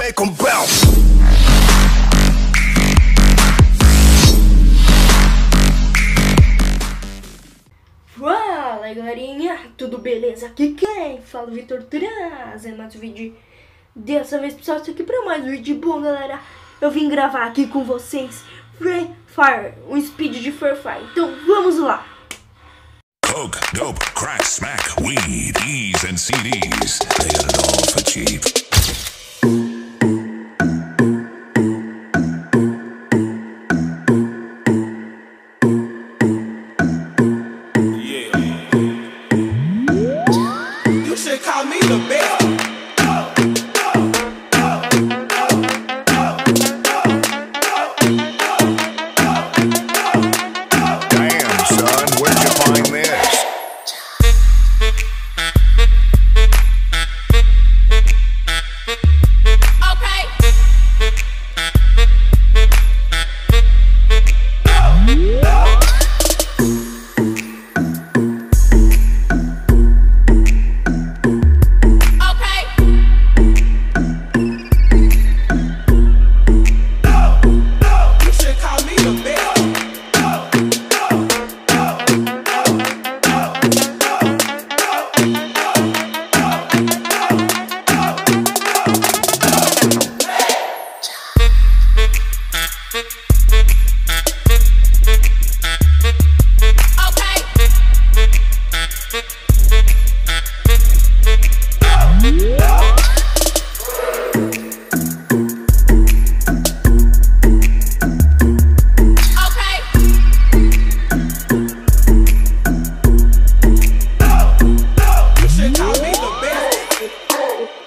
make 'em bounce. Fala galerinha, tudo beleza? Aqui quem fala, Vitor, trazendo mais um vídeo. Dessa vez pessoal, isso aqui pra mais um vídeo. Bom galera, eu vim gravar aqui com vocês Free Fire, um speed de Free Fire. Então vamos lá. Coke, dope, crack, smack, weed, E's and CDs. They got it all for cheap. You should call me the best. Damn, son, where'd you find this? You should call me the best. You should call me the best.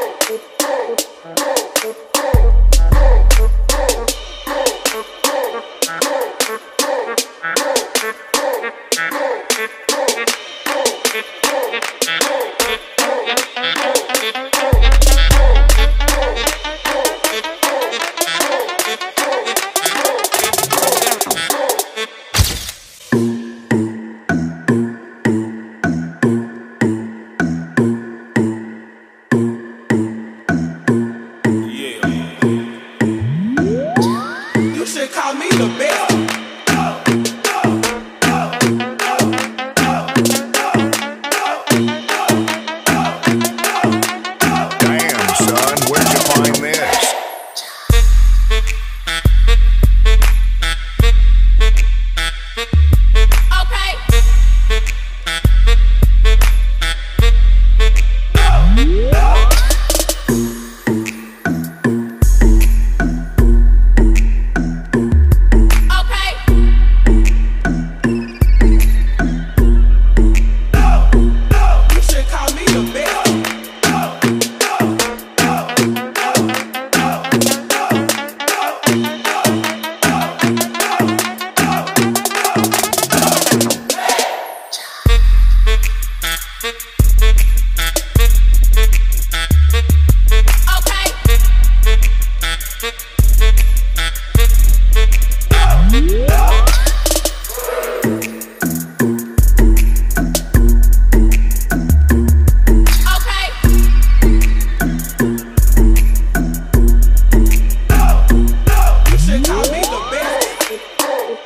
You should call me the best. Damn, son, where'd you find this? You should call me the best. You should call me the best.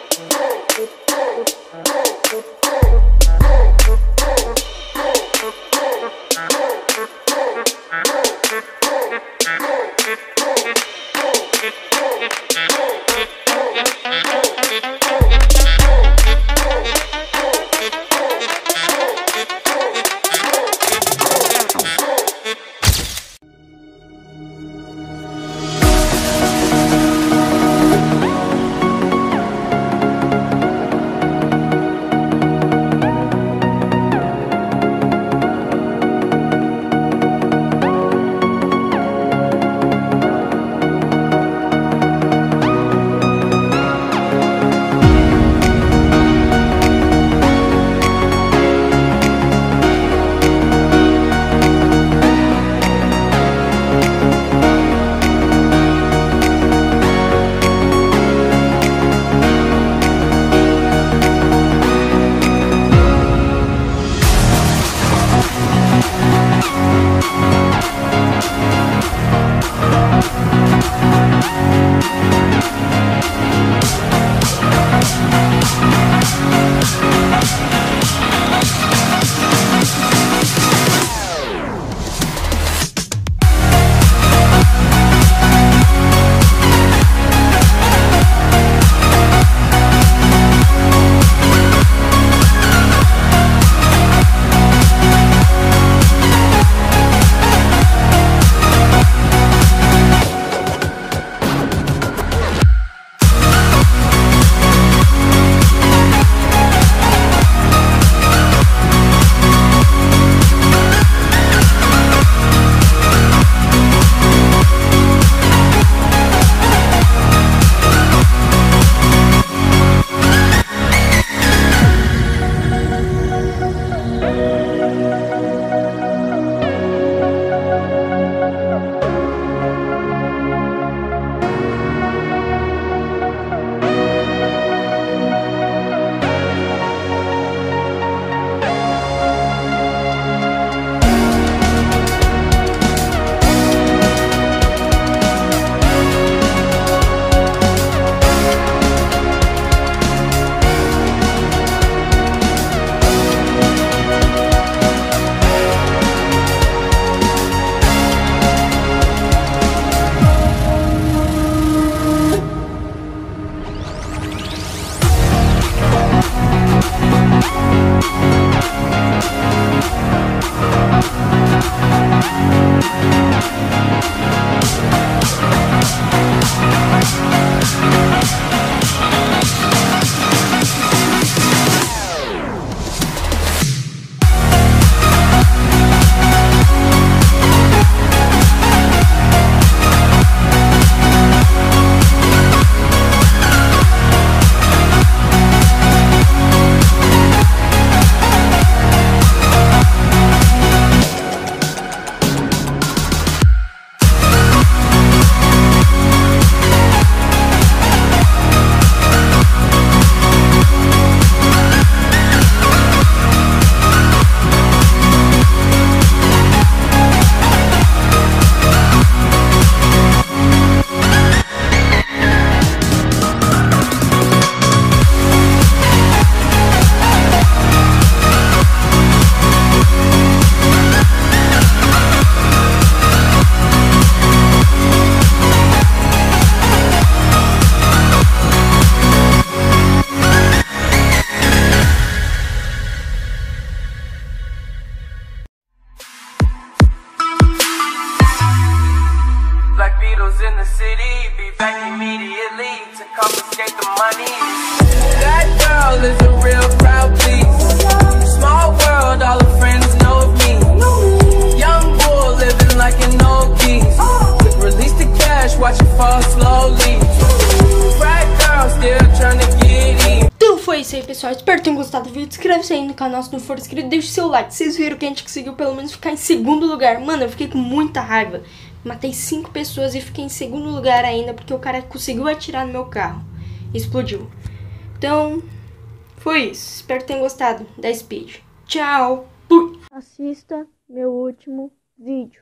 pessoal, espero que tenham gostado do vídeo. Inscreve-se aí no canal se não for inscrito, deixa o seu like. Vocês viram que a gente conseguiu pelo menos ficar em segundo lugar. Mano, eu fiquei com muita raiva. Matei 5 pessoas e fiquei em segundo lugar ainda porque o cara conseguiu atirar no meu carro. Explodiu. Então, foi isso. Espero que tenham gostado da Speed. Tchau. Fui. Assista meu último vídeo.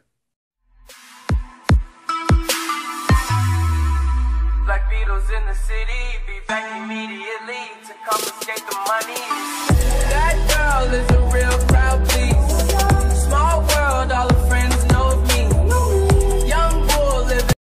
Black Beatles in the city, be back immediately to confiscate the money. That girl is a real crowd.